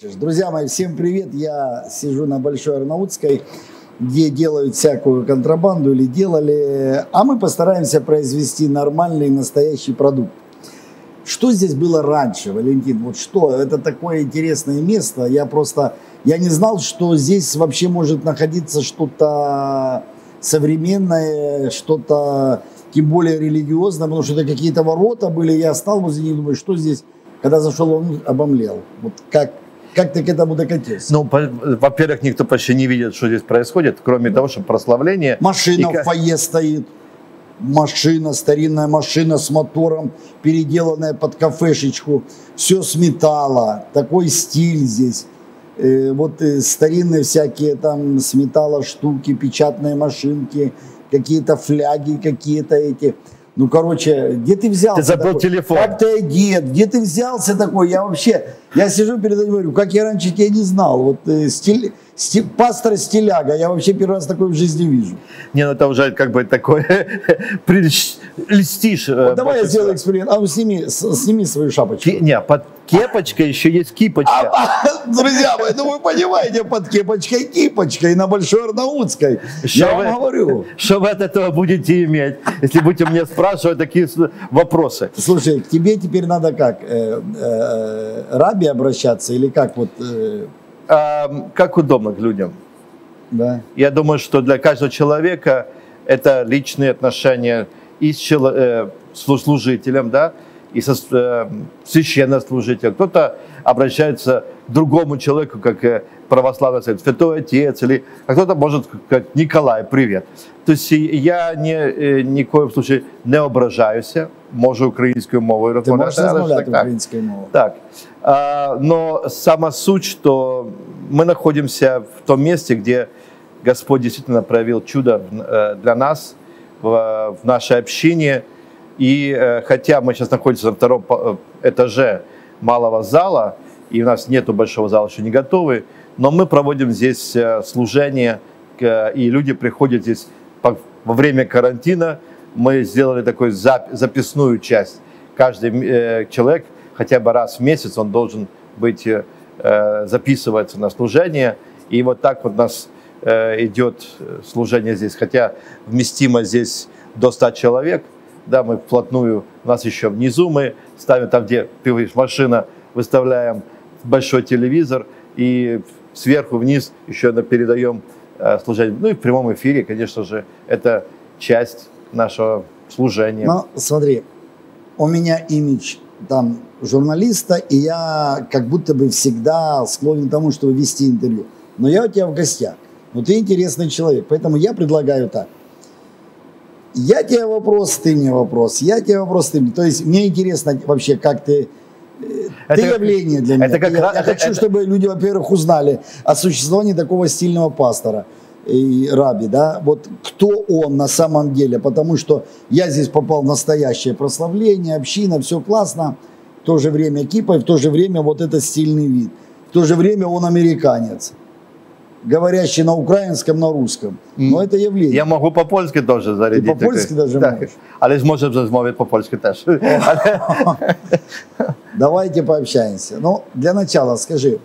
Друзья мои, всем привет! Я сижу на Большой Арнаутской, где делают всякую контрабанду или делали, а мы постараемся произвести нормальный настоящий продукт. Что здесь было раньше, Валентин? Вот что? Это такое интересное место. Я не знал, что здесь вообще может находиться что-то современное, что-то тем более религиозное, потому что это какие-то ворота были. Я стал возле них, думаю, что здесь? Когда зашел, он обомлел. Вот как ты к этому докатился? Ну, во-первых, никто почти не видит, что здесь происходит, кроме того, что прославление. Машина в фойе стоит. Машина, старинная машина с мотором, переделанная под кафешечку. Все с металла. Такой стиль здесь. Старинные всякие там с металла штуки, печатные машинки, какие-то фляги, какие-то эти. Ну, короче, где ты взялся? Ты забыл такой? телефон. Как ты одет? Где ты взялся такой? Я сижу перед этим и говорю, как я раньше тебя не знал. Пастор Стиляга, я вообще первый раз такой в жизни вижу. Не, ну это уже как бы такое, льстишь. Давай я сделаю эксперимент. А ну сними свою шапочку. Не, под кепочкой еще есть кипочка. Друзья мои, ну вы понимаете, под кепочкой кипочкой на Большой Арнаутской. Я вам говорю. Что вы от этого будете иметь, если будете мне спрашивать такие вопросы? Слушай, к тебе теперь надо как? Раби обращаться или как? Как удобно к людям. Да. Я думаю, что для каждого человека это личные отношения и с служителем, да, и со священнослужителем. Кто-то обращается к другому человеку, как православный святой отец, а кто-то может сказать: Николай, привет. То есть я ни в коем случае не ображаюся, можу українською мовою розмовляти. Ти можеш розмовляти українською мовою. Так. Но сама суть, что мы находимся в том месте, где Господь действительно проявил чудо для нас, в нашей общине. И хотя мы сейчас находимся на втором этаже малого зала, и у нас нету большого зала, еще не готовы, но мы проводим здесь служение, и люди приходят здесь во время карантина. Мы сделали такую записную часть. Каждый человек хотя бы раз в месяц он должен быть, записываться на служение. И вот так вот у нас идет служение здесь. Хотя вместимость здесь до 100 человек. Да, мы вплотную, у нас еще внизу мы ставим, там где, ты видишь, машина, выставляем большой телевизор. И сверху вниз еще передаем служение. Ну и в прямом эфире, конечно же, это часть нашего служения. Ну, смотри, у меня имидж там журналиста, и я как будто бы всегда склонен к тому, чтобы вести интервью. Но я у тебя в гостях. Но ты интересный человек, поэтому я предлагаю так. Я тебе вопрос, ты мне вопрос. Я тебе вопрос, ты мне. То есть мне интересно вообще, как ты... Ты явление для меня. Я хочу, чтобы люди, во-первых, узнали о существовании такого стильного пастора и раби, да, вот кто он на самом деле, потому что я здесь попал в настоящее прославление, община, все классно, в то же время кипа, и в то же время вот это стильный вид, в то же время он американец, говорящий на украинском, на русском, но это явление. Я могу по-польски тоже зарядить. Ты по-польски даже можешь? Але можем размовляти по-польски теж. Давайте пообщаемся. Ну, для начала скажи,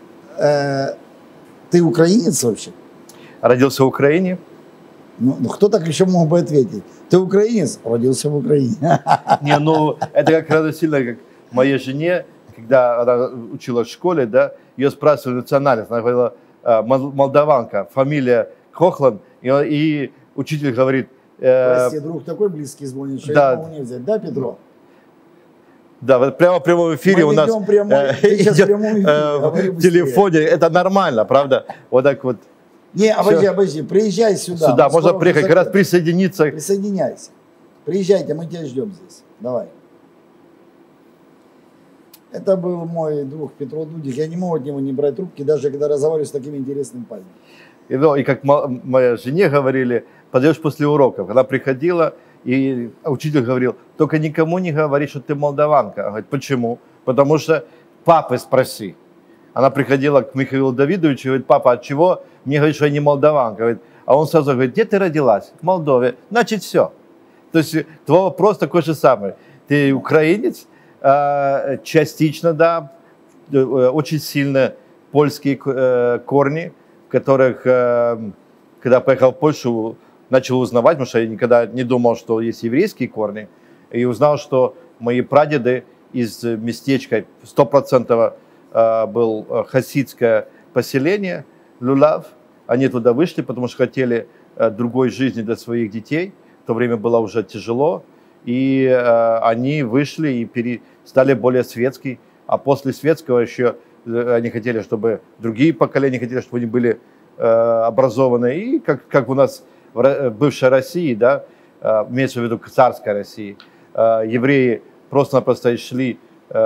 ты украинец вообще? Родился в Украине. Ну, кто так еще мог бы ответить? Ты украинец? Родился в Украине. Не, ну, это как раз сильно, как моей жене, когда она училась в школе, да, ее спрашивали национальность, она говорила, молдаванка, фамилия Хохланд, и учитель говорит... Прости, друг такой близкий звонит, что я могу не взять. Да, Петро? Да, вот прямо в прямом эфире у нас идет в телефоне, это нормально, правда? Вот так вот. Не, обожди, приезжай сюда. Сюда можно приехать, как раз присоединиться. Присоединяйся. Приезжайте, мы тебя ждем здесь. Давай. Это был мой друг Петро Дудик. Я не мог от него не брать трубки, даже когда разговариваю с таким интересным парнем. И как моей жене говорили, подойдешь после уроков. Она приходила, и учитель говорил, только никому не говори, что ты молдаванка. Она говорит, почему? Потому что папы спроси. Она приходила к Михаилу Давидовичу и говорит, папа, от чего мне говорит, что я не молдаванка? Говорит, а он сразу говорит, где ты родилась? В Молдове. Значит, все. То есть твой вопрос такой же самый. Ты украинец, частично, да, очень сильно польские корни, которых, когда поехал в Польшу, начал узнавать, потому что я никогда не думал, что есть еврейские корни, и узнал, что мои прадеды из местечка 100% был хасидское поселение, Люлав. Они туда вышли, потому что хотели другой жизни для своих детей. В то время было уже тяжело. И они вышли и стали более светские. А после светского еще они хотели, чтобы другие поколения хотели, чтобы они были образованы. И как у нас в бывшей России, да, имеется в виду царской России, евреи просто-напросто шли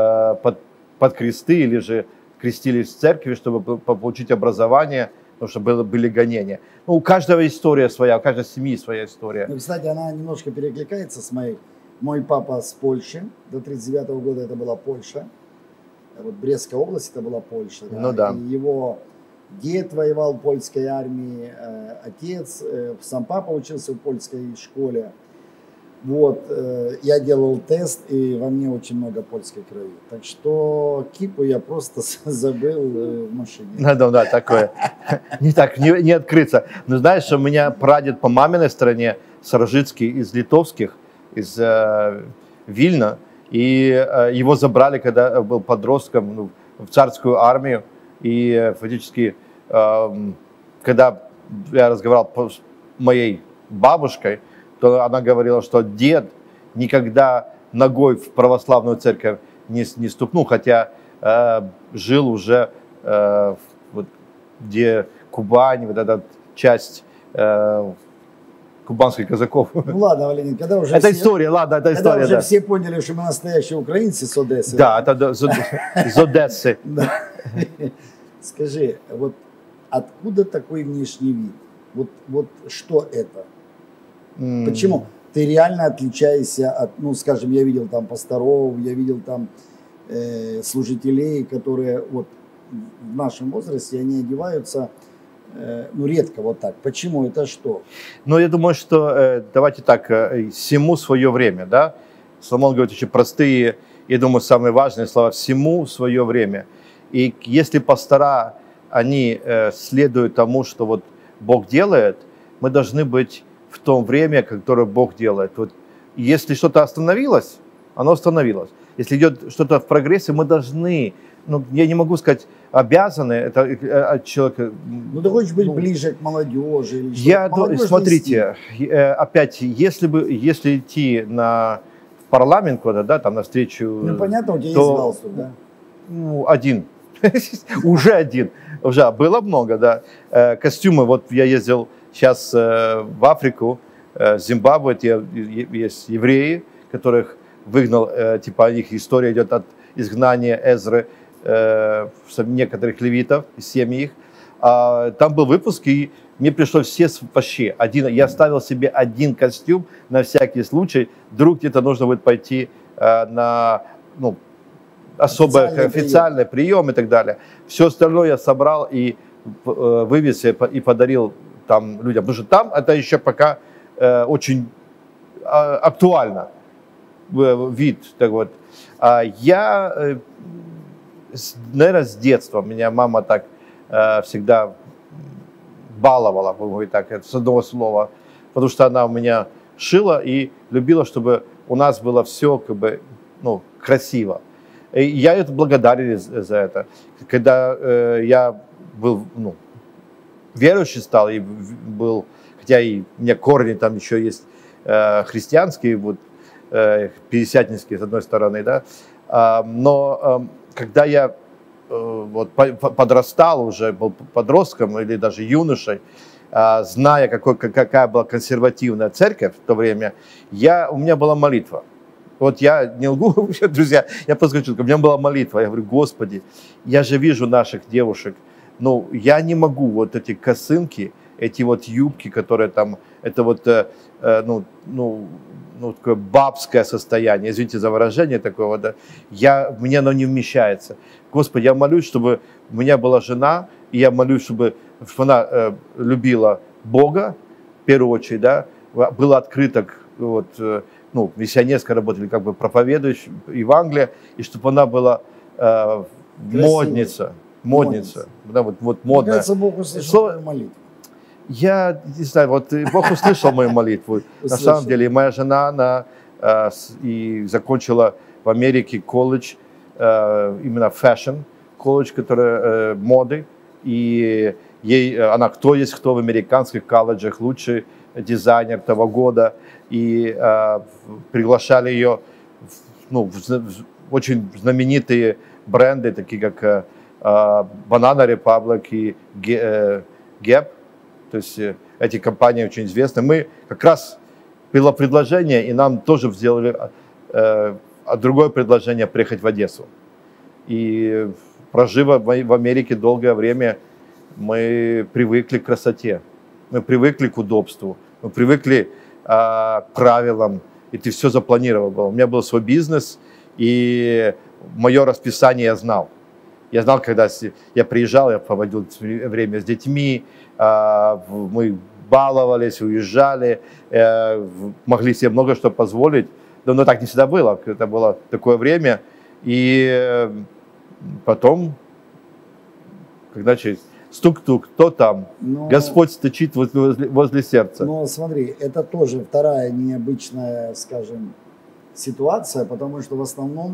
под кресты или же крестились в церкви, чтобы получить образование, потому что были гонения. Ну, у каждого история своя, у каждой семьи своя история. Ну, кстати, она немножко перекликается с моей. Мой папа с Польши, до 1939 года это была Польша. Вот Брестская область это была Польша. Да? Ну да. И его дед воевал в польской армии, отец, сам папа учился в польской школе. Вот, я делал тест, и во мне очень много польской крови. Так что кипу я просто забыл в машине. Да, такое. Не открыться. Но знаешь, у меня прадед по маминой стороне, Саржицкий, из литовских, из Вильна, и его забрали, когда был подростком, в царскую армию. И фактически, когда я разговаривал с моей бабушкой, то она говорила, что дед никогда ногой в православную церковь не ступнул, хотя жил уже вот, где Кубань, вот эта часть кубанских казаков. Ну ладно, Валентин, когда уже это история, ладно, это история. Когда уже да. все поняли, что мы настоящие украинцы с Одессы. Да, это из Одессы. Скажи, вот откуда такой внешний вид? Вот что это? Почему? Ты реально отличаешься от, ну, скажем, я видел там пасторов, я видел там служителей, которые вот в нашем возрасте, они одеваются, ну, редко вот так. Почему? Это что? Ну, я думаю, что, давайте так, всему свое время, да? Соломон говорит очень простые, я думаю, самые важные слова: всему свое время. И если пастора, они следуют тому, что вот Бог делает, мы должны быть в том время, которое Бог делает. Вот если что-то остановилось, оно остановилось. Если идет что-то в прогрессе, мы должны, ну, я не могу сказать, обязаны, это от человека. Ну, ты хочешь быть ближе к молодежи? Или смотрите, опять, если идти в парламент куда-то, да, там навстречу. Ну, понятно, у тебя есть галстук, да? Ну, один. Уже один. Уже было много, да. Костюмы, вот я ездил сейчас в Африку, Зимбабве, есть евреи, которых выгнал, типа их история идет от изгнания Эзры, некоторых левитов из семьи их. Там был выпуск, и мне пришлось все вообще я ставил себе один костюм на всякий случай, вдруг где-то нужно будет пойти на, ну, особый официальный прием и так далее. Все остальное я собрал и вывез и подарил там людям, потому что там это еще пока очень актуально вид. Так вот. Я, наверное, с детства меня мама так всегда баловала, будем говорить так, с одного слова, потому что она у меня шила и любила, чтобы у нас было все как бы, ну, красиво. И я это благодарен за это. Когда я был, ну, верующий стал, и был, хотя и у меня корни там еще есть христианские, вот, пятидесятнические с одной стороны, да, но когда я вот подрастал уже, был подростком или даже юношей, зная, какая была консервативная церковь в то время, у меня была молитва. Вот я не лгу, друзья, я просто говорю, у меня была молитва, я говорю: Господи, я же вижу наших девушек, но я не могу вот эти косынки, эти вот юбки, которые там, это вот, такое бабское состояние, извините за выражение такого, да, мне оно не вмещается. Господи, я молюсь, чтобы у меня была жена, и я молюсь, чтобы она любила Бога, в первую очередь, да, была открыта, вот, ну, миссионерской работе, или как бы проповедующей Евангелие, и чтобы она была модница, Модница. Да, вот Мне модная. кажется, Бог услышал твою молитву. Я не знаю, вот Бог услышал мою молитву. На самом деле, моя жена, она и закончила в Америке колледж, именно fashion, колледж, который моды. И она кто есть кто в американских колледжах, лучший дизайнер того года. И приглашали ее в очень знаменитые бренды, такие как Banana Republic и Gap. То есть эти компании очень известны. Мы как раз было предложение, и нам тоже сделали другое предложение приехать в Одессу. И прожив в Америке долгое время, мы привыкли к красоте, мы привыкли к удобству, мы привыкли к правилам, и ты все запланировал. У меня был свой бизнес, и мое расписание я знал. Я знал, когда я приезжал, я проводил время с детьми, мы баловались, уезжали, могли себе много что позволить. Но так не всегда было. Это было такое время. И потом, когда стук-тук, кто там? Господь стучит возле сердца. Но смотри, это тоже вторая необычная, скажем, ситуация, потому что в основном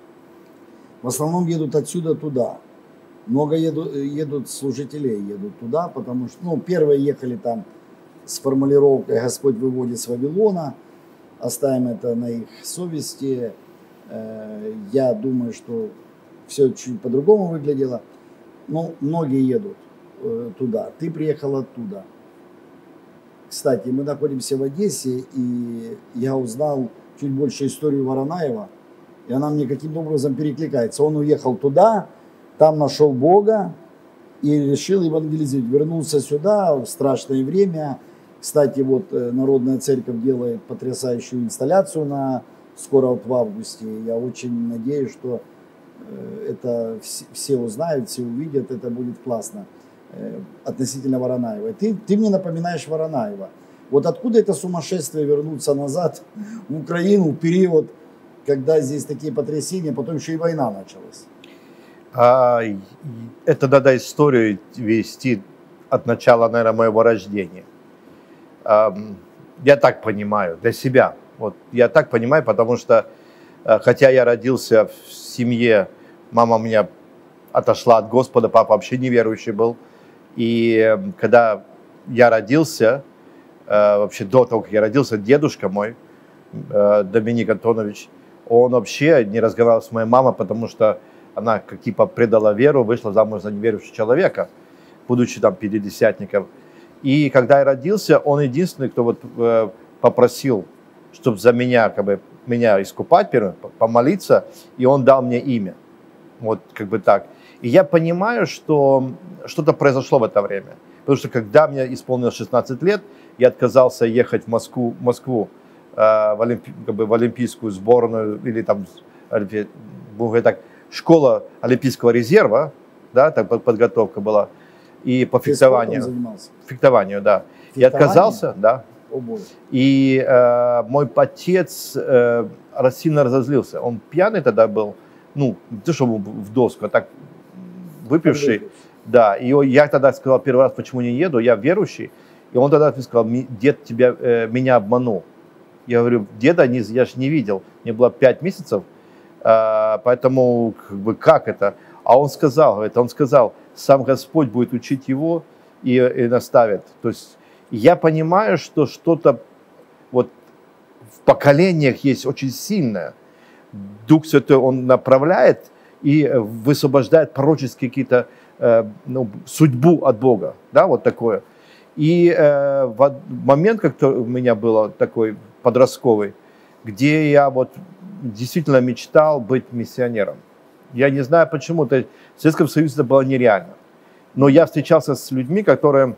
едут отсюда туда. Много едут служителей, едут туда, потому что, первые ехали там с формулировкой «Господь выводит с Вавилона», оставим это на их совести. Я думаю, что все чуть по-другому выглядело. Но многие едут туда. Ты приехал оттуда. Кстати, мы находимся в Одессе, и я узнал чуть больше историю Воронаева, и она мне каким-то образом перекликается. Он уехал туда, там нашел Бога и решил евангелизировать. Вернулся сюда в страшное время. Кстати, вот Народная Церковь делает потрясающую инсталляцию скоро вот в августе. Я очень надеюсь, что это все узнают, все увидят, это будет классно относительно Воронаева. Ты мне напоминаешь Воронаева. Вот откуда это сумасшествие вернуться назад в Украину в период, когда здесь такие потрясения, потом еще и война началась? Это надо историю вести от начала, наверное, моего рождения. Я так понимаю, для себя. Вот я так понимаю, потому что, хотя я родился в семье, мама у меня отошла от Господа, папа вообще неверующий был. И когда я родился, вообще до того, как я родился, дедушка мой, Доминик Антонович, он вообще не разговаривал с моей мамой, потому что она как типа предала веру, вышла замуж за неверующего человека, будучи там пятидесятником. И когда я родился, он единственный, кто вот попросил, чтобы за меня, меня искупать, помолиться, и он дал мне имя. Вот так. И я понимаю, что что-то произошло в это время. Потому что когда мне исполнилось 16 лет, я отказался ехать в Москву в олимпийскую сборную, или там, школа Олимпийского резерва, да, так подготовка была, и по фехтованию. Фехтованию, да. Я отказался, да. И мой отец сильно разозлился. Он пьяный тогда был, не то чтобы в доску, а так выпивший. Да, и я тогда сказал первый раз, почему не еду, я верующий. И он тогда сказал, дед меня обманул. Я говорю, деда я же не видел, мне было 5 месяцев, поэтому как это? А он сказал, сам Господь будет учить его и наставит. То есть я понимаю, что что-то вот в поколениях есть очень сильное. Дух Святой, он направляет и высвобождает пророческие какие-то судьбу от Бога, да, вот такое. И в момент, как у меня было такой подростковый, где я вот действительно мечтал быть миссионером. Я не знаю почему, в Советском Союзе это было нереально. Но я встречался с людьми, которые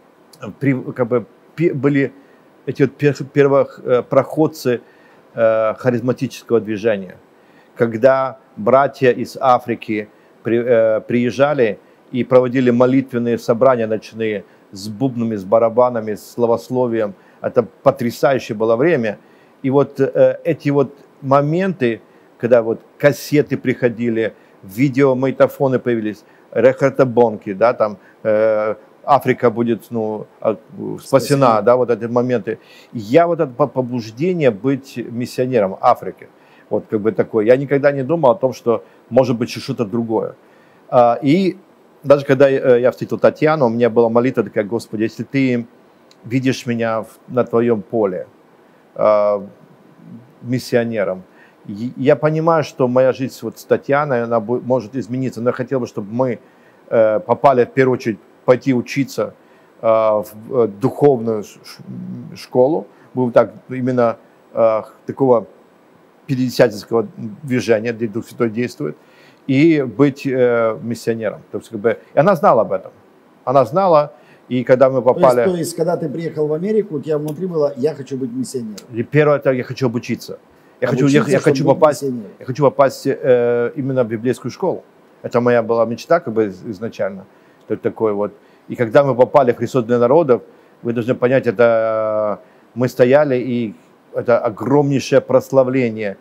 были эти вот первых проходцы харизматического движения. Когда братья из Африки приезжали и проводили молитвенные собрания ночные с бубнами, с барабанами, с славословием. Это потрясающее было время. И вот эти вот моменты, когда вот кассеты приходили, видеомагнитофоны появились, рехартобонки, да, там Африка будет спасена, да, вот эти моменты. Я вот это побуждение быть миссионером Африки, вот как бы такое. Я никогда не думал о том, что может быть что-то другое. И даже когда я встретил Татьяну, у меня была молитва такая: Господи, если Ты видишь меня на Твоем поле миссионером, я понимаю, что моя жизнь вот с Татьяной, она может измениться, но я хотел бы, чтобы мы попали в первую очередь пойти учиться в духовную школу, был так именно такого пятидесятнического движения, где Дух Святой действует, и быть миссионером. То есть, как бы, и она знала об этом. Она знала, и когда мы попали... То есть, когда ты приехал в Америку, у тебя внутри было: я хочу быть миссионером. И первое, это я хочу обучиться. Я хочу попасть именно в библейскую школу. Это моя была мечта, как бы, изначально. То такой вот. И когда мы попали в Христос для народов, вы должны понять, это мы стояли, и это огромнейшее прославление.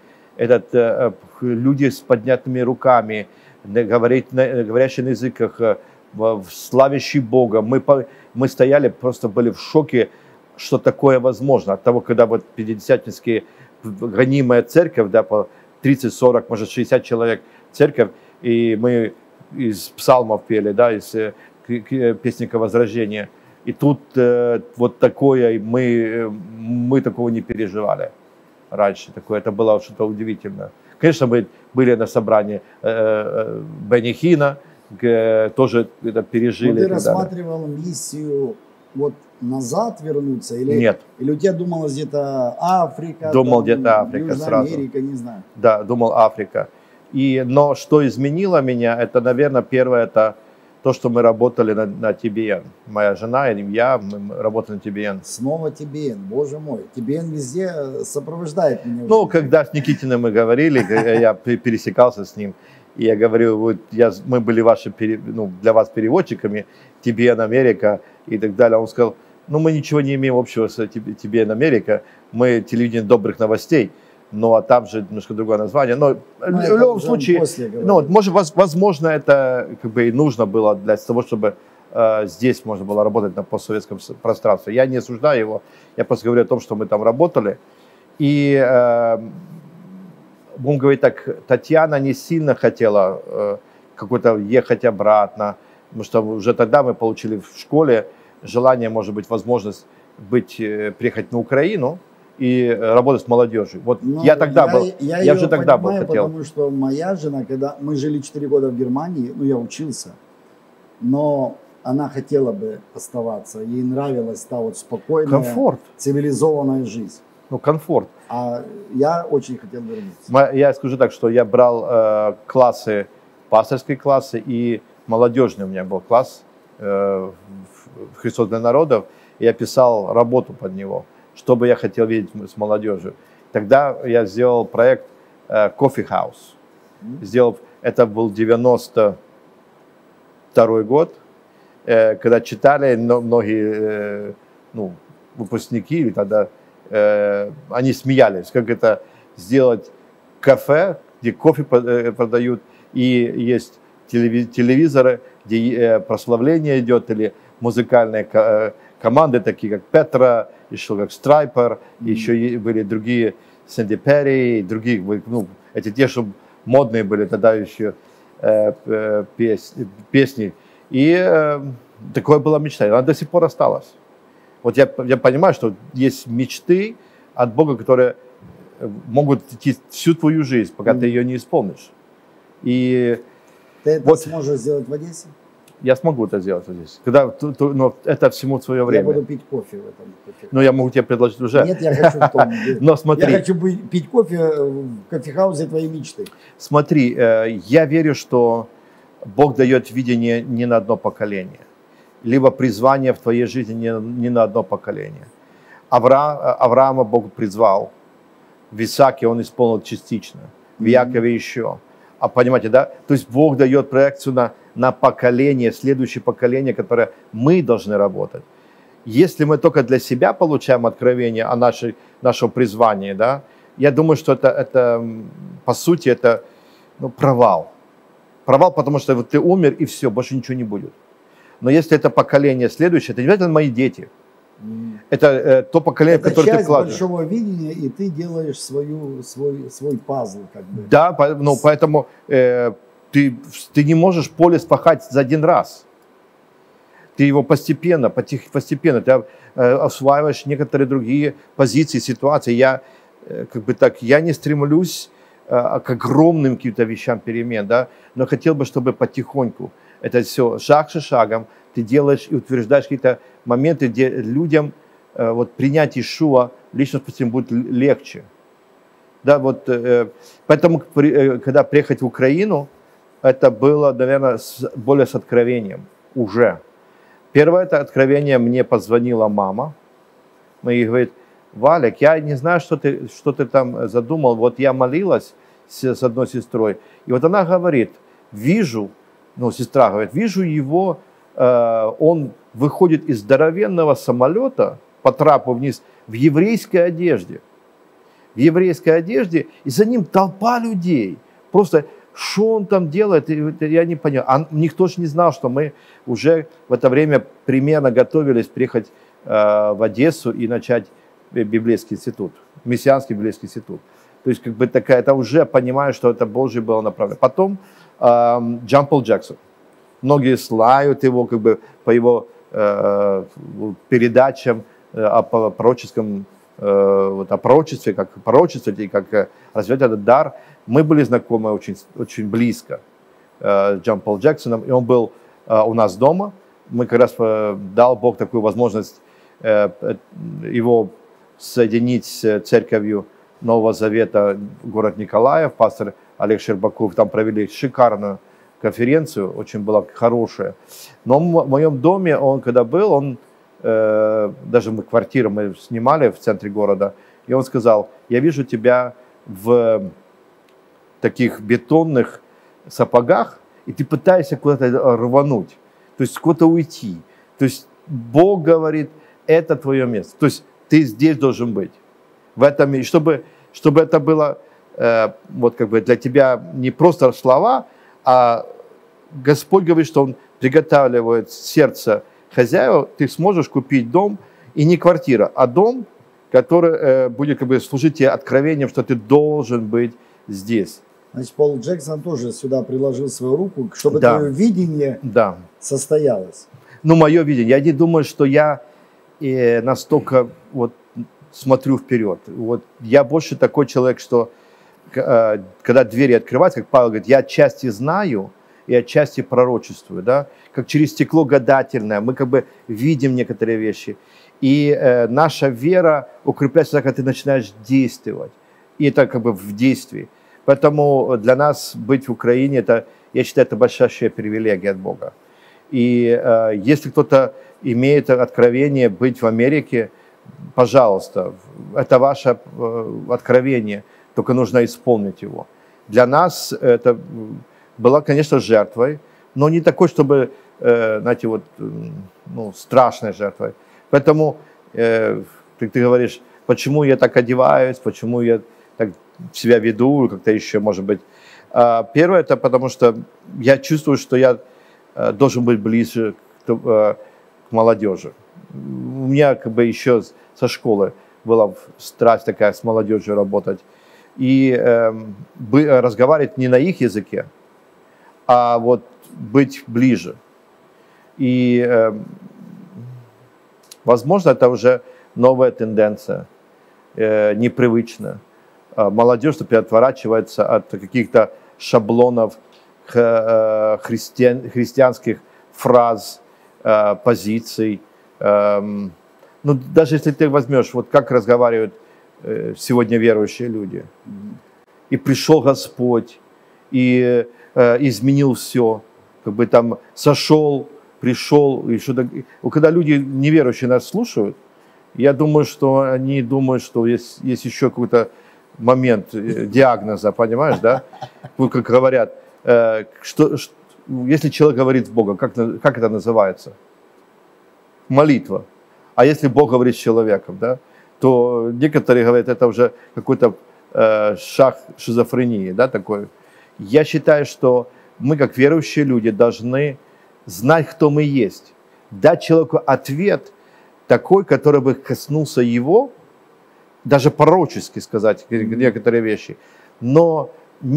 Люди с поднятыми руками, говорящие на языках, славящие Бога. Мы стояли, просто были в шоке, что такое возможно. От того, когда вот пятидесятнические, гонимая церковь, да, по 30, 40, может 60 человек церковь, и мы из псалмов пели, да, из песника Возрождения. И тут вот такое, мы такого не переживали раньше. Такое, это было что-то удивительное. Конечно, мы были на собрании Бенни Хинна, тоже это пережили. Но ты рассматривал миссию вот назад вернуться? Или, нет. Или у тебя думалось где-то Африка? Думал где-то Африка Южная сразу. Америка, не знаю. Да, думал Африка. Но что изменило меня, это, наверное, первое, это то, что мы работали на TBN. Моя жена и я, мы работали на TBN. Снова TBN, боже мой. TBN везде сопровождает меня. Ну, когда с Никитиным мы говорили, я пересекался с ним, и я говорю: вот мы были для вас переводчиками, TBN Америка и так далее. Он сказал: ну, мы ничего не имеем общего с TBN Америка, мы телевидение добрых новостей. Ну, а там же немножко другое название. Но в любом случае, возможно, это как бы и нужно было для того, чтобы здесь можно было работать на постсоветском пространстве. Я не осуждаю его, я просто говорю о том, что мы там работали. И, будем говорить так, Татьяна не сильно хотела какой-то ехать обратно, потому что уже тогда мы получили в школе желание, может быть, возможность приехать на Украину и работать с молодежью. Вот я уже тогда был хотел. Потому что моя жена, когда мы жили 4 года в Германии, я учился, но она хотела бы оставаться, ей нравилась та вот спокойная, комфорт, цивилизованная жизнь. Ну, комфорт. А я очень хотел вернуться. Я скажу так, что я брал классы, пасторские классы, и молодежный у меня был класс в Христос для народов, и я писал работу под него, что бы я хотел видеть с молодежью. Тогда я сделал проект Coffee House. Это был 92 год, когда читали многие выпускники, тогда они смеялись, как это сделать кафе, где кофе продают, и есть телевизоры, где прославление идет, или музыкальные команды, такие как Петра, еще как Страйпер, еще были другие, Сэнди Перри, другие, эти те, что модные были тогда еще песни. И такое была мечта, и она до сих пор осталась. Вот я понимаю, что есть мечты от Бога, которые могут идти всю твою жизнь, пока ты ее не исполнишь. И ты это сможешь сделать в Одессе? Я смогу это сделать здесь. Но это всему свое время. Я буду пить кофе в этом кофе. Но я могу тебе предложить уже. Нет, я хочу в том. Но смотри. Я хочу пить кофе в кофехаузе твоей мечты. Смотри, я верю, что Бог дает видение не на одно поколение. Либо призвание в твоей жизни не на одно поколение. Авраама Бог призвал. В Исааке он исполнил частично. В Якове еще. А понимаете, да? То есть Бог дает проекцию на поколение, следующее поколение, которое мы должны работать. Если мы только для себя получаем откровение о нашем призвании, да, я думаю, что это по сути, это провал. провал, потому что вот ты умер и все, больше ничего не будет. Но если это поколение следующее, это не обязательно мои дети. Это то поколение, в которое ты вкладываешь. Это часть большого видения, и ты делаешь свой пазл. Как бы. Да, ну, поэтому ты не можешь поле спахать за один раз. Ты его постепенно ты осваиваешь некоторые другие позиции, ситуации. Я не стремлюсь к огромным каким-то вещам перемен, да, но хотел бы, чтобы потихоньку это все шаг за шагом ты делаешь и утверждаешь какие-то моменты, где людям вот принять Иешуа лично спасением будет легче. Да, вот, поэтому, когда приехать в Украину, это было, наверное, более с откровением уже. Первое это откровение, мне позвонила мама, и говорит: Валик, я не знаю, что ты там задумал, вот я молилась с одной сестрой, и вот она говорит, сестра говорит, вижу его, он выходит из здоровенного самолета по трапу вниз в еврейской одежде. В еврейской одежде, и за ним толпа людей. Просто, что он там делает, я не понял. Никто же не знал, что мы уже в это время примерно готовились приехать в Одессу и начать библейский институт, мессианский библейский институт. То есть, как бы такая, это уже понимаю, что это Божье было направление. Потом Джон Пол Джексон. Многие славят его, как бы, по его передачам о пророческом, о пророчестве, как пророчествовать и как развивать этот дар. Мы были знакомы очень, очень близко с Джон Пол Джексоном, и он был у нас дома. Мы как раз дал Бог такую возможность его соединить с церковью Нового Завета, город Николаев. Пастор Олег Щербаков, там провели шикарную конференцию, очень была хорошая. Но в моем доме он, когда был, даже квартиру мы снимали в центре города, и он сказал: я вижу тебя в таких бетонных сапогах, и ты пытаешься куда-то рвануть, то есть куда-то уйти. То есть Бог говорит, это твое место. То есть ты здесь должен быть. В этом мире, чтобы это было вот как бы для тебя не просто слова, а Господь говорит, что Он приготавливает сердце хозяева, ты сможешь купить дом, и не квартира, а дом, который будет как бы служить тебе откровением, что ты должен быть здесь. Значит, Пол Джексон тоже сюда приложил свою руку, чтобы твое видение состоялось. Ну, мое видение. Я не думаю, что я настолько вот смотрю вперед. Вот я больше такой человек, что когда двери открываются, как Павел говорит, я отчасти знаю и отчасти пророчествую, да, как через стекло гадательное, мы как бы видим некоторые вещи. И наша вера укрепляется, когда ты начинаешь действовать. И это как бы в действии. Поэтому для нас быть в Украине, это, я считаю, это большая привилегия от Бога. И если кто-то имеет откровение быть в Америке, пожалуйста, это ваше откровение, только нужно исполнить его. Для нас это было, конечно, жертвой, но не такой, чтобы, знаете, вот, страшной жертвой. Поэтому ты говоришь, почему я так одеваюсь, почему я так себя веду, как-то еще, может быть. Первое, это потому что я чувствую, что я должен быть ближе к молодежи. У меня как бы еще со школы была страсть такая с молодежью работать. И разговаривать не на их языке, а вот быть ближе. И, возможно, это уже новая тенденция, непривычная. Молодежь отворачивается от каких-то шаблонов христианских фраз, позиций. Ну, даже если ты возьмешь, вот как разговаривают сегодня верующие люди. И пришел Господь, и изменил все. Как бы там сошел, пришел. И что-то. Когда люди неверующие нас слушают, я думаю, что они думают, что есть еще какой-то момент диагноза, понимаешь, да? Как говорят, если человек говорит с Богом, как это называется? Молитва. А если Бог говорит с человеком, да, то некоторые говорят, это уже какой-то шаг шизофрении, да, такой. Я считаю, что мы, как верующие люди, должны знать, кто мы есть. Дать человеку ответ такой, который бы коснулся его, даже пророчески сказать некоторые вещи, но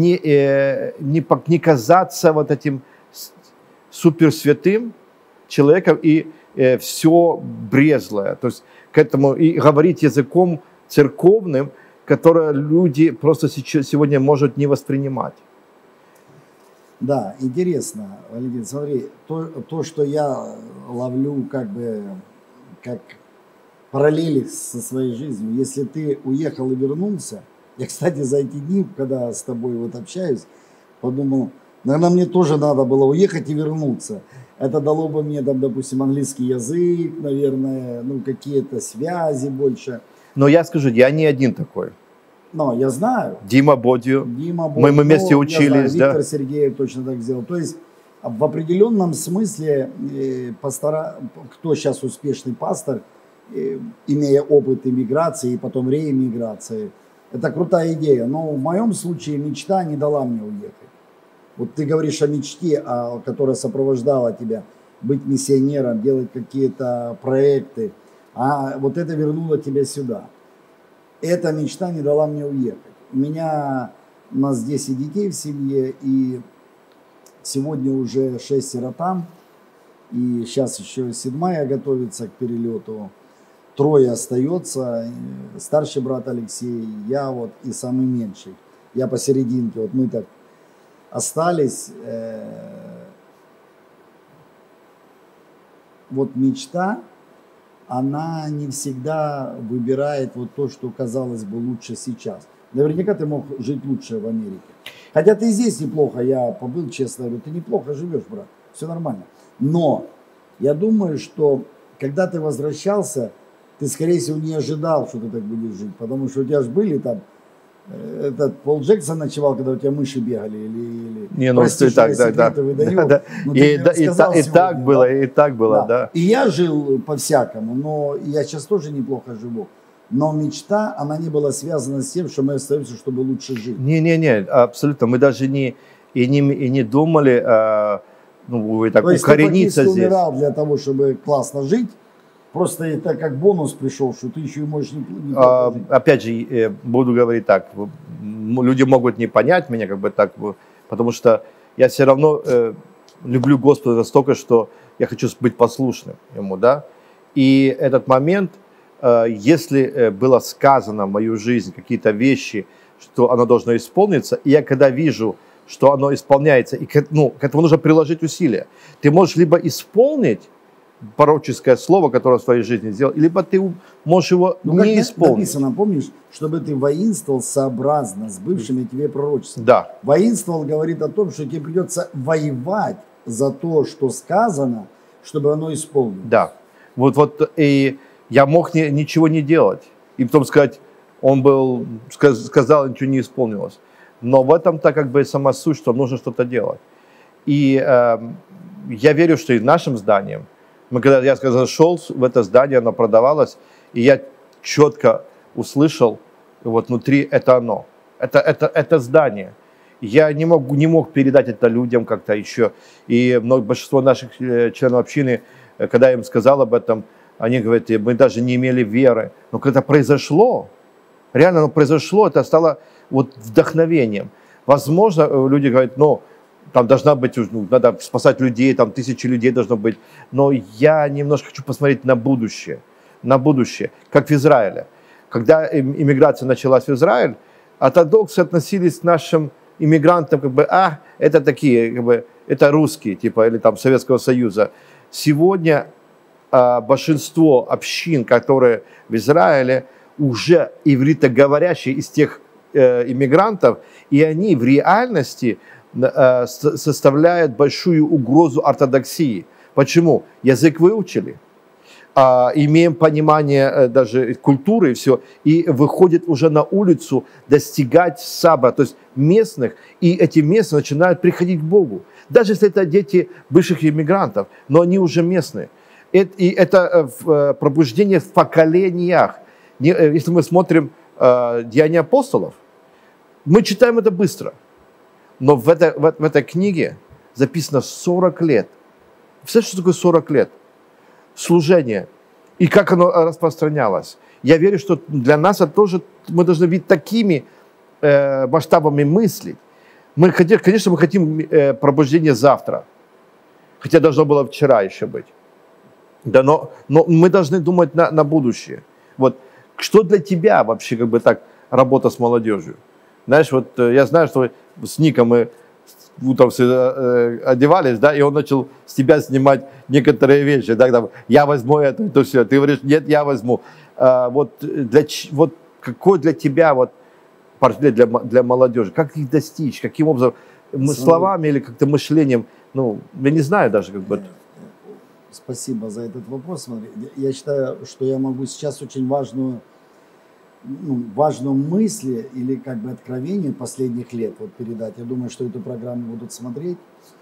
не казаться вот этим суперсвятым человеком и все брезлое. То есть к этому и говорить языком церковным, которое люди просто сегодня могут не воспринимать. Да, интересно, Валентин, смотри, то, что я ловлю как параллели со своей жизнью, если ты уехал и вернулся, я, кстати, за эти дни, когда с тобой вот общаюсь, подумал, наверное, мне тоже надо было уехать и вернуться. Это дало бы мне, там, допустим, английский язык, наверное, ну, какие-то связи больше. Но я скажу, я не один такой. Но я знаю. Дима Бодью. Мы вместе учились. Знаю, Виктор Сергеев точно так сделал. То есть в определенном смысле кто сейчас успешный пастор, имея опыт иммиграции и потом реиммиграции, это крутая идея. Но в моем случае мечта не дала мне уехать. Вот ты говоришь о мечте, которая сопровождала тебя, быть миссионером, делать какие-то проекты, а вот это вернуло тебя сюда. Эта мечта не дала мне уехать. У нас 10 детей в семье, и сегодня уже 6 там, и сейчас еще 7-я готовится к перелету. 3 остается, старший брат Алексей, я вот и самый меньший. Я посерединке, вот мы так остались. Вот мечта, она не всегда выбирает вот то, что казалось бы лучше сейчас. Наверняка ты мог жить лучше в Америке. Хотя ты и здесь неплохо, я побыл, честно говорю, ты неплохо живешь, брат, все нормально. Но я думаю, что когда ты возвращался, ты, скорее всего, не ожидал, что ты так будешь жить. Потому что у тебя же были там, Пол Джексон ночевал, когда у тебя мыши бегали, или не, ну, прости, так, да. Выдаю, да. И так было, да. И я жил по-всякому, но я сейчас тоже неплохо живу. Но мечта, она не была связана с тем, что мы остаемся, чтобы лучше жить. Не, абсолютно. Мы даже не думали, так укорениться здесь. То есть ты умирал для того, чтобы классно жить. Просто это как бонус пришел, что ты еще и можешь не опять же, буду говорить так, люди могут не понять меня, потому что я все равно люблю Господа настолько, что я хочу быть послушным Ему, да. И этот момент, если было сказано в мою жизнь какие-то вещи, что оно должно исполниться, и я когда вижу, что оно исполняется, и к этому нужно приложить усилия, ты можешь либо исполнить пророческое слово, которое в своей жизни сделал, либо ты можешь его не исполнить. Написано, помнишь, чтобы ты воинствовал сообразно с бывшими тебе пророчествами. Да. Воинствовал говорит о том, что тебе придется воевать за то, что сказано, чтобы оно исполнилось. Да. Вот и я мог ничего не делать. И потом сказать, сказал, ничего не исполнилось. Но в этом-то сама суть, что нужно что-то делать. И я верю, что и нашим зданием, когда я зашел в это здание, оно продавалось, и я четко услышал, вот внутри это оно, это здание. Я не мог передать это людям как-то еще. И большинство наших членов общины, когда я им сказал об этом, они говорят, мы даже не имели веры. Но когда произошло, реально оно произошло, это стало вдохновением. Возможно, люди говорят, там должна быть, надо спасать людей, там 1000 людей должно быть. Но я немножко хочу посмотреть на будущее, как в Израиле. Когда иммиграция началась в Израиль, ортодоксы относились к нашим иммигрантам, это такие, это русские, или там Советского Союза. Сегодня большинство общин, которые в Израиле, уже ивритоговорящие из тех иммигрантов, и они в реальности составляют большую угрозу ортодоксии. Почему? Язык выучили, имеем понимание даже культуры и все, и выходят уже на улицу достигать саба, то есть местных, и эти местные начинают приходить к Богу. Даже если это дети бывших иммигрантов, но они уже местные. И это пробуждение в поколениях. Если мы смотрим Деяния апостолов, мы читаем это быстро. Но в этой книге записано 40 лет. Представляешь, что такое 40 лет? Служение. И как оно распространялось. Я верю, что для нас это тоже, мы должны быть такими масштабами мыслить. Конечно, мы хотим пробуждения завтра. Хотя должно было вчера еще быть. Да, но мы должны думать на будущее. Вот, что для тебя вообще как бы так работа с молодежью? Знаешь, вот я знаю, что с Ником мы утром одевались, да, и он начал с тебя снимать некоторые вещи. Да, там, я возьму это все. Ты говоришь, нет, я возьму. Вот какой для тебя вот портрет для молодежи? Как их достичь? Каким образом? Словами или как-то мышлением? Ну, я не знаю даже, как бы. Спасибо за этот вопрос. Смотри, я считаю, что я могу сейчас очень важную мысль или как бы откровение последних лет вот передать. Я думаю, что эту программу будут смотреть.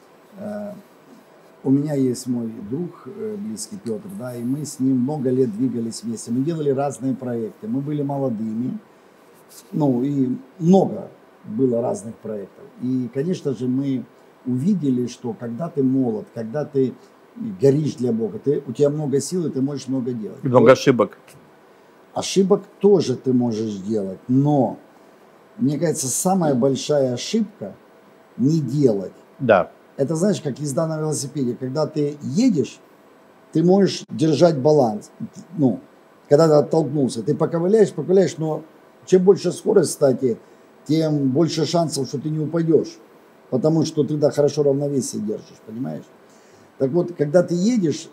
У меня есть мой друг близкий Петр, да, и мы с ним много лет двигались вместе. Мы делали разные проекты. Мы были молодыми, и много было разных проектов. И, конечно же, мы увидели, что когда ты молод, когда ты горишь для Бога, у тебя много сил, и ты можешь много делать. И много ошибок. Ошибок тоже ты можешь делать, но, мне кажется, самая большая ошибка не делать. Да. Это, знаешь, как езда на велосипеде. Когда ты едешь, ты можешь держать баланс. Когда ты оттолкнулся, ты поковыляешь, но чем больше скорость, кстати, тем больше шансов, что ты не упадешь. Потому что ты хорошо равновесие держишь, понимаешь? Так вот, когда ты едешь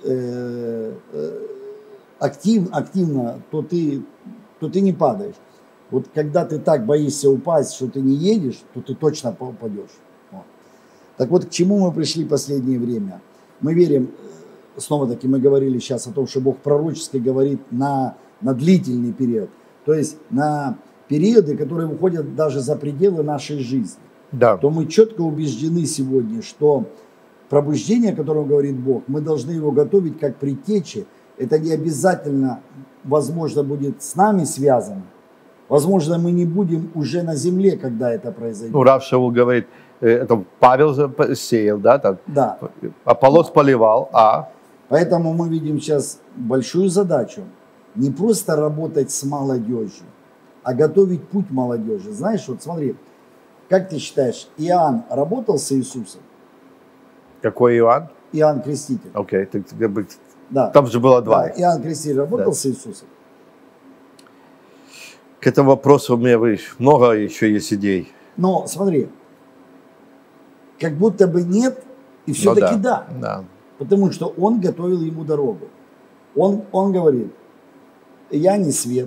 активно, то ты не падаешь. Вот когда ты так боишься упасть, что ты не едешь, то ты точно упадешь. Вот. Так вот, к чему мы пришли в последнее время? Мы верим, снова-таки мы говорили сейчас о том, что Бог пророчески говорит на длительный период. То есть на периоды, которые выходят даже за пределы нашей жизни. Да. То мы четко убеждены сегодня, что пробуждение, о котором говорит Бог, мы должны его готовить как предтечи. Это не обязательно, возможно, будет с нами связано. Возможно, мы не будем уже на земле, когда это произойдет. Рав Шаул говорит, это Павел сеял, да? Там, да. Аполлос поливал, Поэтому мы видим сейчас большую задачу. Не просто работать с молодежью, а готовить путь молодежи. Знаешь, вот смотри, как ты считаешь, Иоанн работал с Иисусом? Какой Иоанн? Иоанн Креститель. Окей, да. Там же было два. Да, Иоанн Креститель работал с Иисусом? К этому вопросу у меня много еще есть идей. Но смотри, как будто бы нет, и все-таки да. Потому что он готовил ему дорогу. Он говорит, я не свет.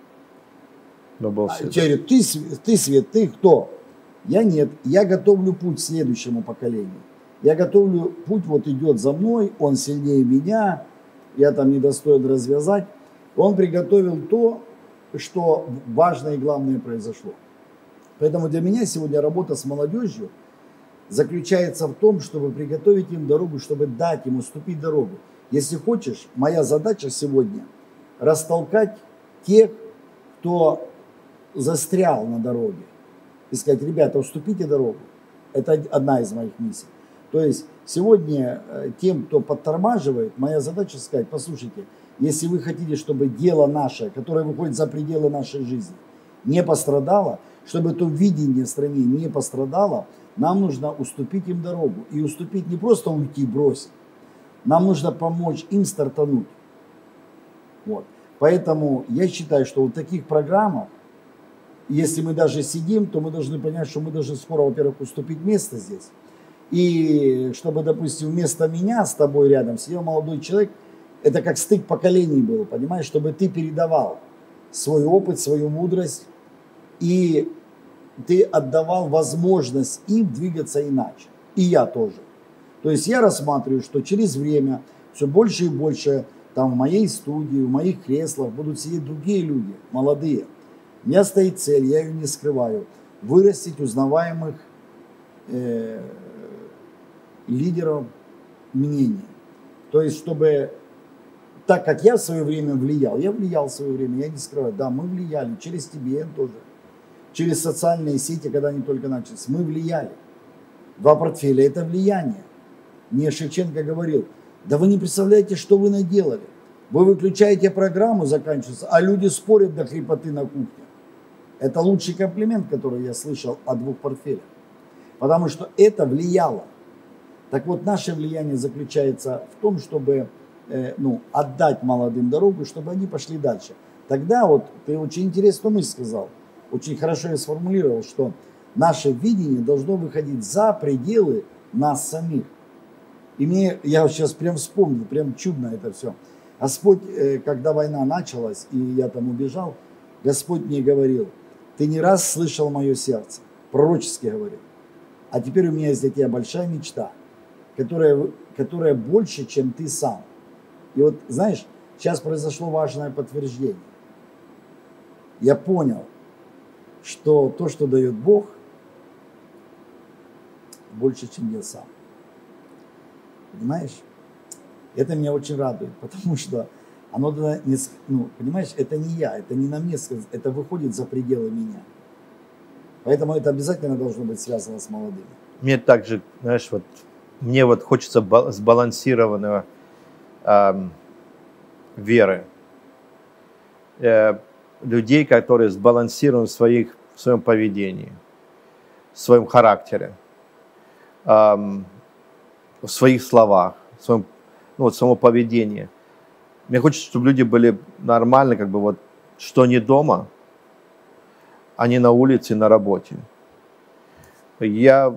Говорит, ты свет, ты кто? Я нет, я готовлю путь следующему поколению. Я готовлю путь, вот идет за мной, он сильнее меня, я там недостоин развязать. Он приготовил то, что важное и главное произошло. Поэтому для меня сегодня работа с молодежью заключается в том, чтобы приготовить им дорогу, чтобы дать им уступить дорогу. Если хочешь, моя задача сегодня растолкать тех, кто застрял на дороге. И сказать, ребята, уступите дорогу. Это одна из моих миссий. То есть сегодня тем, кто подтормаживает, моя задача сказать, послушайте, если вы хотите, чтобы дело наше, которое выходит за пределы нашей жизни, не пострадало, чтобы то видение в стране не пострадало, нам нужно уступить им дорогу. И уступить не просто уйти, бросить. Нам нужно помочь им стартануть. Вот. Поэтому я считаю, что в таких программах, если мы даже сидим, то мы должны понять, что мы должны скоро, во-первых, уступить место здесь. И чтобы, допустим, вместо меня с тобой рядом сидел молодой человек, это как стык поколений был, понимаешь, чтобы ты передавал свой опыт, свою мудрость, и ты отдавал возможность им двигаться иначе. И я тоже. То есть я рассматриваю, что через время все больше и больше там в моей студии, в моих креслах будут сидеть другие люди, молодые. У меня стоит цель, я ее не скрываю, вырастить узнаваемых лидеров мнений. То есть, чтобы, так как я в свое время влиял в свое время, я не скрываю, да, мы влияли, через TBN тоже, через социальные сети, когда они только начались, мы влияли. 2 портфеля – это влияние. Мне Шевченко говорил, да вы не представляете, что вы наделали. Вы выключаете программу, заканчивается, а люди спорят до хрипоты на кухне. Это лучший комплимент, который я слышал о 2 портфелях. Потому что это влияло. Так вот, наше влияние заключается в том, чтобы отдать молодым дорогу, чтобы они пошли дальше. Тогда вот ты очень интересную мысль сказал, очень хорошо я сформулировал, что наше видение должно выходить за пределы нас самих. И я сейчас прям вспомнил, прям чудно это все. Господь, когда война началась, и я там убежал, Господь мне говорил, ты не раз слышал мое сердце, пророчески говорил. А теперь у меня есть для тебя большая мечта, которая больше, чем ты сам. И вот, знаешь, сейчас произошло важное подтверждение. Я понял, что то, что дает Бог, больше, чем я сам. Понимаешь? Это меня очень радует, потому что оно, понимаешь, это не я, это не на мне, это выходит за пределы меня. Поэтому это обязательно должно быть связано с молодыми. Мне также, знаешь, мне хочется сбалансированного веры. Людей, которые сбалансированы в своем поведении, в своем характере, в своих словах, в своем, само поведение. Мне хочется, чтобы люди были нормальны, что они дома, а не на улице, на работе. Я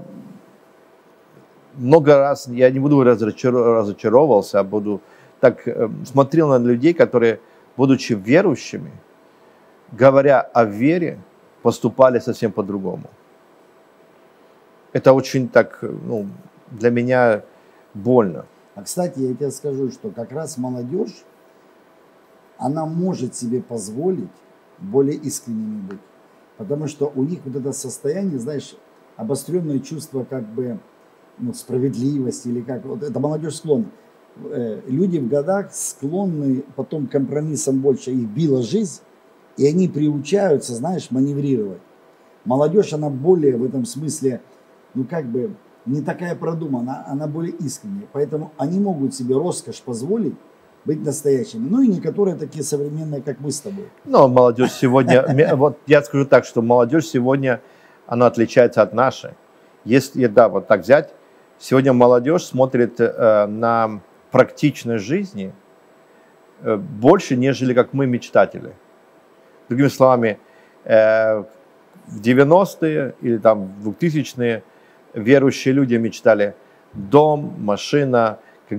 много раз, я не буду разочаровывался, а буду смотрел на людей, которые, будучи верующими, говоря о вере, поступали совсем по-другому. Это очень для меня больно. А, кстати, я тебе скажу, что как раз молодежь, она может себе позволить более искренними быть. Потому что у них вот это состояние, знаешь, обостренное чувство справедливости или как. Вот это молодежь склонна. Люди в годах склонны потом к компромиссам больше. Их била жизнь, и они приучаются, знаешь, маневрировать. Молодежь, она более в этом смысле, не такая продуманная, она более искренняя. Поэтому они могут себе роскошь позволить быть настоящими. Ну и некоторые такие современные, как мы с тобой. Но молодежь сегодня, я скажу так, что молодежь сегодня, она отличается от нашей. Если, так взять, сегодня молодежь смотрит на практичность жизни больше, нежели как мы, мечтатели. Другими словами, в 90-е или в 2000-е верующие люди мечтали дом, машина,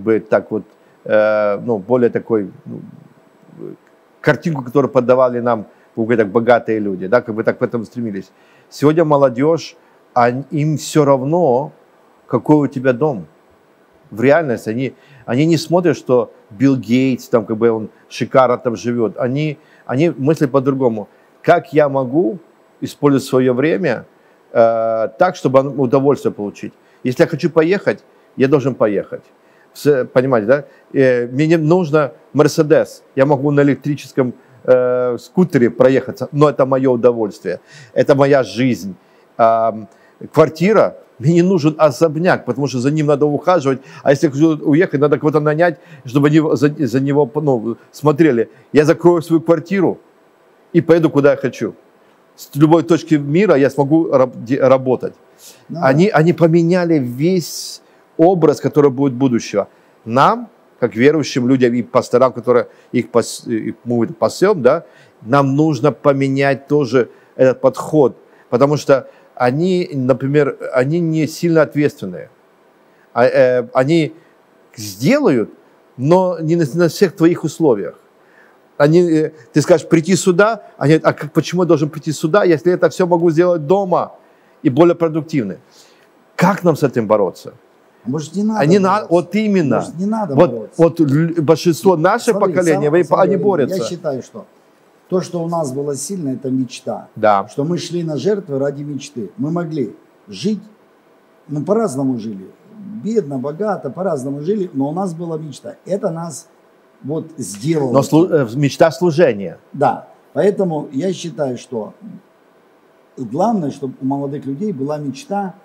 более такой картинку, которую подавали нам богатые люди, к этому стремились. Сегодня молодежь, им все равно, какой у тебя дом. В реальности они не смотрят, что Билл Гейтс, он шикарно там живет. Они мыслят по-другому. Как я могу использовать свое время так, чтобы удовольствие получить? Если я хочу поехать, я должен поехать. Понимаете, да? Мне нужно Мерседес. Я могу на электрическом скутере проехаться, но это мое удовольствие. Это моя жизнь. Квартира. Мне не нужен особняк, потому что за ним надо ухаживать. А если я хочу уехать, надо кого-то нанять, чтобы они за него смотрели. Я закрою свою квартиру и поеду, куда я хочу. С любой точки мира я смогу работать. Они поменяли весь образ, который будет будущего. Нам, как верующим людям и пасторам, которые мы пасем, нам нужно поменять тоже этот подход. Потому что они, например, они не сильно ответственные. Они сделают, но не на всех твоих условиях. Ты скажешь, прийти сюда, почему я должен прийти сюда, если это все могу сделать дома и более продуктивно? Как нам с этим бороться? Может, не надо. Вот именно. Может, не надо бороться. Вот большинство нашего поколения, они борются. Я считаю, что то, что у нас было сильно, это мечта. Да. Что мы шли на жертвы ради мечты. Мы могли жить, по-разному жили. Бедно, богато, по-разному жили, но у нас была мечта. Это нас сделало. Но мечта служения. Да. Поэтому я считаю, что главное, чтобы у молодых людей была мечта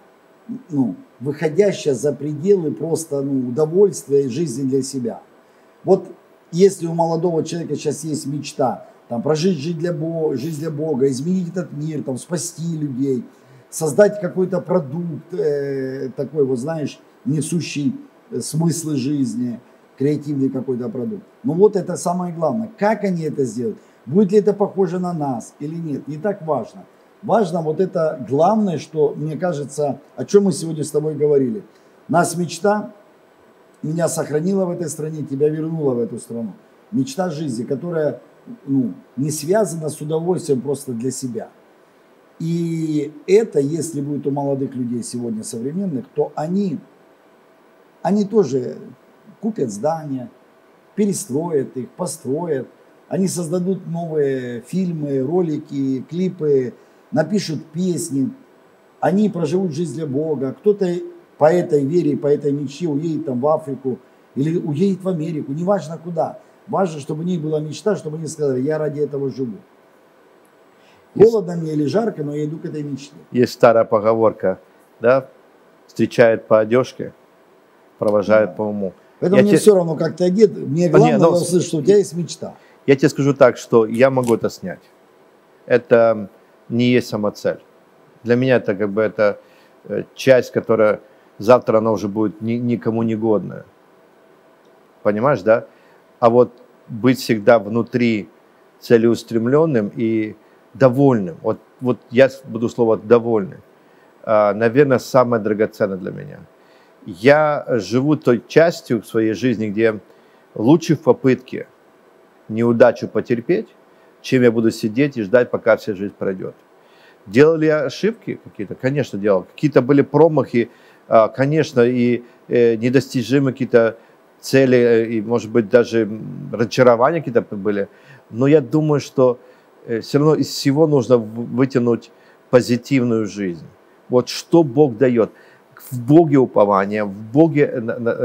ну, выходящая за пределы просто удовольствия и жизни для себя. Вот если у молодого человека сейчас есть мечта, там, прожить жизнь для Бога, изменить этот мир, там, спасти людей, создать какой-то продукт, такой, вот знаешь, несущий смыслы жизни, креативный какой-то продукт. Ну вот это самое главное. Как они это сделают? Будет ли это похоже на нас или нет? Не так важно. Важно вот это главное, что, мне кажется, о чем мы сегодня с тобой говорили. Нас мечта меня сохранила в этой стране, тебя вернула в эту страну. Мечта жизни, которая не связана с удовольствием просто для себя. И это, если будет у молодых людей сегодня современных, то они тоже купят здания, перестроят их, построят. Они создадут новые фильмы, ролики, клипы, напишут песни. Они проживут жизнь для Бога. Кто-то по этой вере, по этой мечте уедет там в Африку или уедет в Америку. Неважно куда. Важно, чтобы у них была мечта, чтобы они сказали, я ради этого живу. Холодно мне или жарко, но я иду к этой мечте. Есть старая поговорка, да, встречают по одежке, провожают по уму. Поэтому мне все равно, как ты одет, мне главное услышать, что у тебя есть мечта. Я тебе скажу так, что я могу это снять. Это не есть самоцель. Для меня это как бы это часть, которая завтра она уже будет никому не годная. Понимаешь, да? А вот быть всегда внутри целеустремленным и довольным. Вот я буду слово довольный. Наверное, самое драгоценное для меня. Я живу той частью в своей жизни, где лучше в попытке неудачу потерпеть, чем я буду сидеть и ждать, пока вся жизнь пройдет. Делал ли я ошибки какие-то? Конечно, делал. Какие-то были промахи, конечно, и недостижимые какие-то цели, и, может быть, даже разочарования какие-то были. Но я думаю, что все равно из всего нужно вытянуть позитивную жизнь. Вот что Бог дает. В Боге упование, в Боге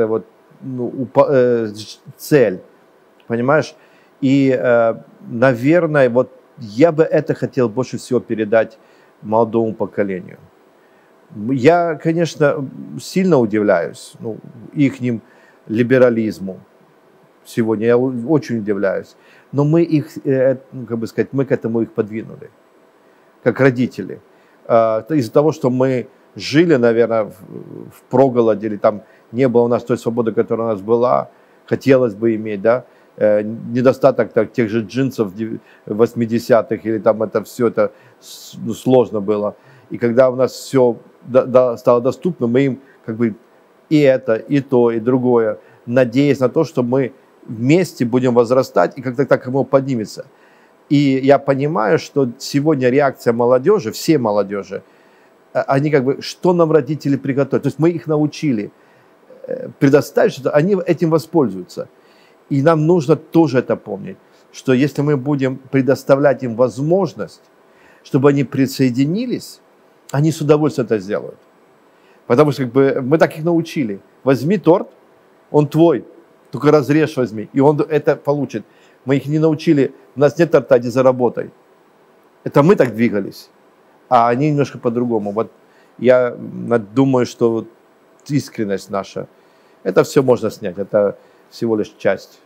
цель. Понимаешь? И, наверное, вот я бы это хотел больше всего передать молодому поколению. Я, конечно, сильно удивляюсь ихним либерализму. Сегодня я очень удивляюсь. Но мы их, как бы сказать, мы к этому их подвинули, как родители. Из-за того, что мы жили, наверное, в проголоде, или там не было у нас той свободы, которая у нас была, хотелось бы иметь, да, недостаток тех же джинсов 80-х, или там это все это сложно было. И когда у нас все стало доступно, мы им как бы и это, и то, и другое, надеясь на то, что мы вместе будем возрастать, и как-то так оно поднимется. И я понимаю, что сегодня реакция молодежи, всей молодежи, они как бы, что нам родители приготовят. То есть мы их научили предоставить, что они этим воспользуются. И нам нужно тоже это помнить, что если мы будем предоставлять им возможность, чтобы они присоединились, они с удовольствием это сделают. Потому что как бы, мы так их научили. Возьми торт, он твой, только разрежь, возьми, и он это получит. Мы их не научили, у нас нет торта, иди заработай. Это мы так двигались, а они немножко по-другому. Вот я думаю, что искренность наша, это все можно снять, это всего лишь часть.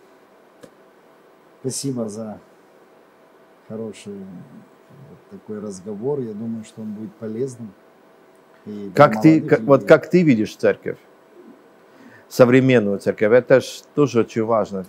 Спасибо за хороший такой разговор. Я думаю, что он будет полезным. Как ты видишь церковь? Современную церковь, это же тоже очень важно.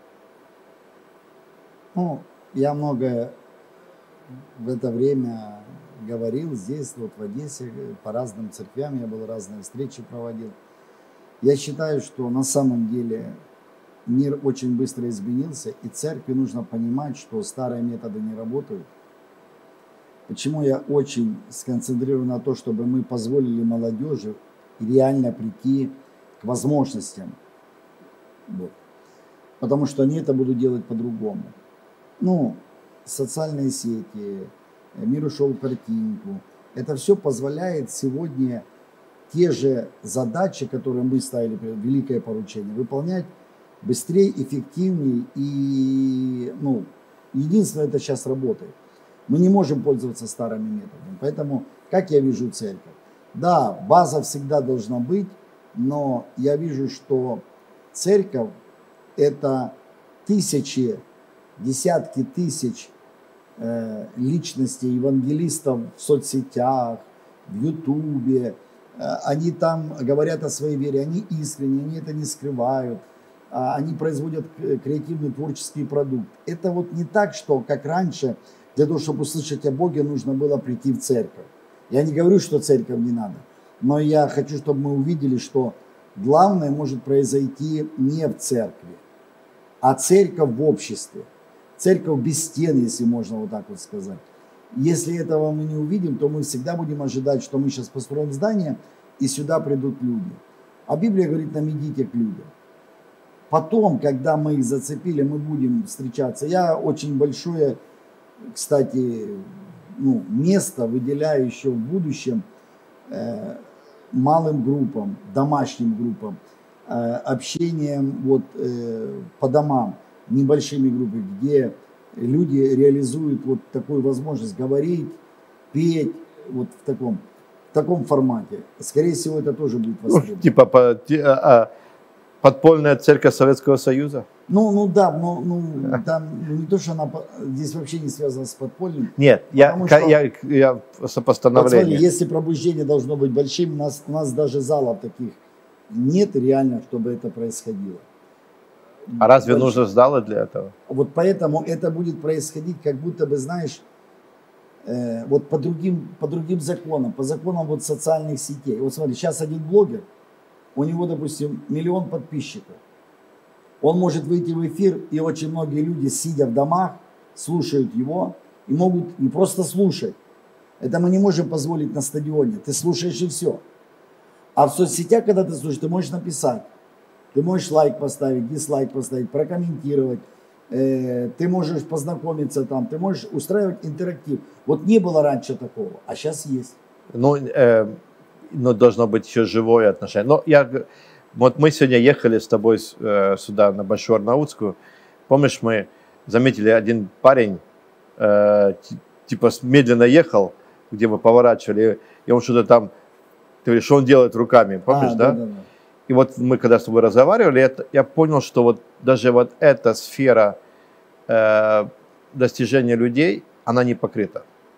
Я много в это время говорил здесь, вот в Одессе, по разным церквям, я был разные встречи проводил. Я считаю, что на самом деле мир очень быстро изменился, и церкви нужно понимать, что старые методы не работают. Почему я очень сконцентрирован на том, чтобы мы позволили молодежи реально прийти к возможностям. Вот. Потому что они это будут делать по-другому. Социальные сети, мир ушел в картинку. Это все позволяет сегодня те же задачи, которые мы ставили, великое поручение, выполнять быстрее, эффективнее. И единственное, это сейчас работает. Мы не можем пользоваться старыми методами. Поэтому, как я вижу церковь? Да, база всегда должна быть, но я вижу, что церковь – это тысячи, десятки тысяч личностей, евангелистов в соцсетях, в Ютубе. Они там говорят о своей вере, они искренне, они это не скрывают, они производят креативный творческий продукт. Это вот не так, что как раньше, для того, чтобы услышать о Боге, нужно было прийти в церковь. Я не говорю, что церковь не надо, но я хочу, чтобы мы увидели, что главное может произойти не в церкви, а церковь в обществе. Церковь без стен, если можно вот так вот сказать. Если этого мы не увидим, то мы всегда будем ожидать, что мы сейчас построим здание, и сюда придут люди. А Библия говорит нам: идите к людям. Потом, когда мы их зацепили, мы будем встречаться. Я очень большое, кстати, место выделяю еще в будущем малым группам, домашним группам, общением вот, по домам, небольшими группами, где люди реализуют вот такую возможность говорить, петь вот в таком формате. Скорее всего, это тоже будет востребовано. Типа подпольная церковь Советского Союза? Да, там не то, что она здесь вообще не связана с подпольным. Нет, я сопоставление. Вот смотри, если пробуждение должно быть большим, у нас даже залов таких нет реально, чтобы это происходило. А разве нужно залы для этого? Вот поэтому это будет происходить, как будто бы, знаешь, вот по другим законам, по законам вот социальных сетей. Вот смотри, сейчас один блогер, у него, допустим, 1 миллион подписчиков. Он может выйти в эфир, и очень многие люди, сидя в домах, слушают его и могут не просто слушать. Это мы не можем позволить на стадионе. Ты слушаешь и все. А в соцсетях, когда ты слушаешь, ты можешь написать. Ты можешь лайк поставить, дизлайк поставить, прокомментировать. Ты можешь познакомиться там, ты можешь устраивать интерактив. Вот не было раньше такого, а сейчас есть. Но должно быть еще живое отношение. Вот мы сегодня ехали с тобой сюда, на Большую Арнаутскую. Помнишь, мы заметили, один парень типа медленно ехал, где мы поворачивали, и он что-то там, ты говоришь, что он делает руками, помнишь, да? Да. И вот мы когда с тобой разговаривали, я понял, что вот даже вот эта сфера достижения людей, она не покрыта.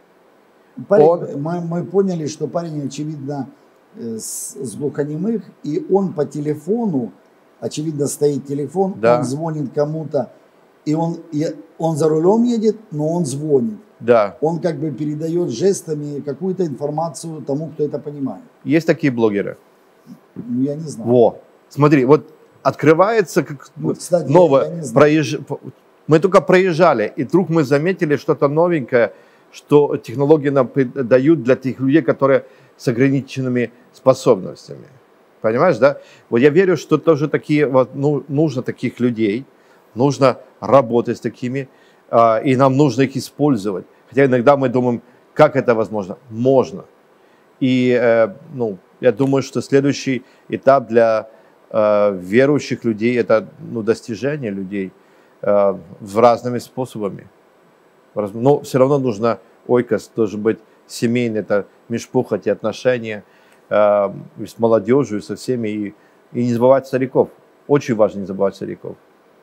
Мы поняли, что парень, очевидно, с глухонемых, и он по телефону, очевидно, стоит телефон, да. Он звонит кому-то, и он за рулем едет, но он звонит. Да. Он как бы передает жестами какую-то информацию тому, кто это понимает. Есть такие блогеры? Я не знаю. Во, смотри, вот открывается как вот, кстати, новое. Мы только проезжали, и вдруг мы заметили что-то новенькое, что технологии нам дают для тех людей, которые с ограниченными способностями. Понимаешь, да? Вот я верю, что тоже такие, вот, нужно таких людей, нужно работать с такими, и нам нужно их использовать. Хотя иногда мы думаем, как это возможно? Можно. И я думаю, что следующий этап для верующих людей – это достижение людей разными способами. Но все равно нужно ойкос, должен быть семейный, это мишпухать и отношения с молодежью, со всеми. И не забывать стариков. Очень важно не забывать стариков.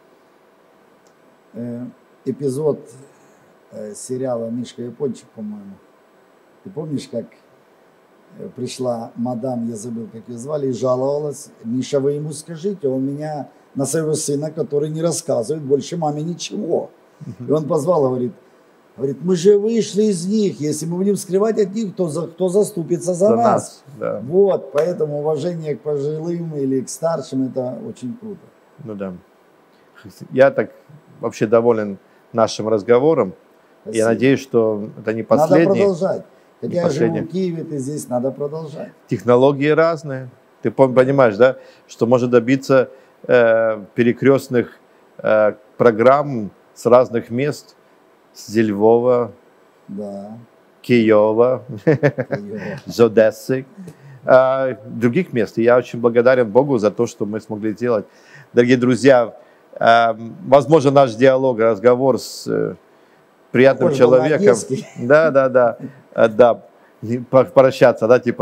Эпизод сериала «Мишка Япончик», по-моему. Ты помнишь, как пришла мадам, я забыл, как ее звали, и жаловалась: Миша, вы ему скажите, он меня на своего сына, который не рассказывает больше маме ничего. И он позвал, говорит, мы же вышли из них, если мы будем скрывать от них, кто заступится за нас. Да. Вот, поэтому уважение к пожилым или к старшим, это очень круто. Ну да. Я так вообще доволен нашим разговором. Спасибо. Я надеюсь, что это не последний. Надо продолжать. Хотя я живу в Киеве, ты здесь, надо продолжать. Технологии разные. Ты понимаешь, да, что можно добиться перекрестных программ с разных мест. С Львова, да. Киева, с Одессы, других мест. И я очень благодарен Богу за то, что мы смогли сделать. Дорогие друзья, возможно, наш диалог, разговор с приятным человеком. Да, прощаться, да, типа,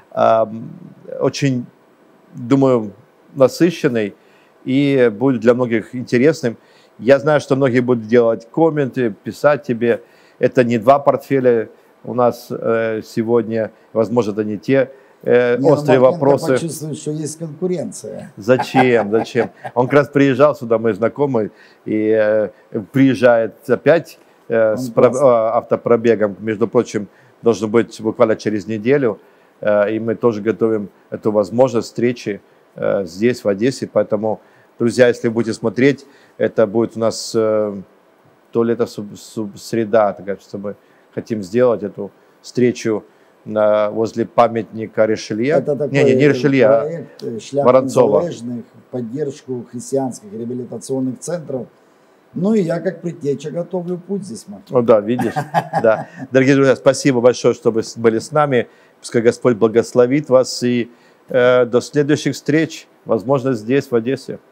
очень, думаю, насыщенный и будет для многих интересным. Я знаю, что многие будут делать комменты, писать тебе. Это не два портфеля у нас сегодня, возможно, это не те острые вопросы. Почувствует, что есть конкуренция. Зачем? Он как раз приезжал сюда, мы знакомы, и приезжает опять с автопробегом. Между прочим, должно быть буквально через неделю. И мы тоже готовим эту возможность встречи здесь, в Одессе. Поэтому, друзья, если будете смотреть, это будет у нас то ли это среда, такая, что мы хотим сделать эту встречу возле памятника Ришелье. Это такой не Ришелье, проект «Шлях Воронцова. Незалежных» в поддержку христианских реабилитационных центров. Ну и я как предтеча готовлю путь здесь, Максим. Ну да, видишь. Да. Дорогие друзья, спасибо большое, что вы были с нами. Пускай Господь благословит вас и до следующих встреч, возможно, здесь, в Одессе.